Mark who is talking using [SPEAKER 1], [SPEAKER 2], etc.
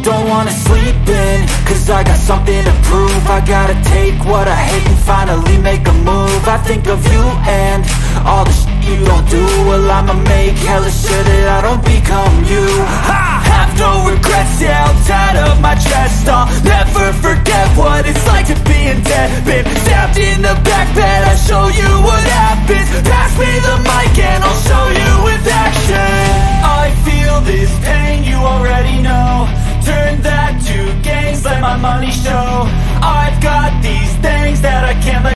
[SPEAKER 1] don't wanna sleep in, cause I got something to prove. I gotta take what I hate and finally make a move. I think of you and all the shit you don't do. Well, I'ma make hella sure that I don't become you. I have no regrets, yeah, I'll tie up my chest. I'll never forget what it's like to be in debt. Been stabbed in the back bed, I'll show you what happens. Pass me the mic and I'll show you with action. I feel this pain, you already know. Turn that to gains, let my money show. I've got these things that I can't let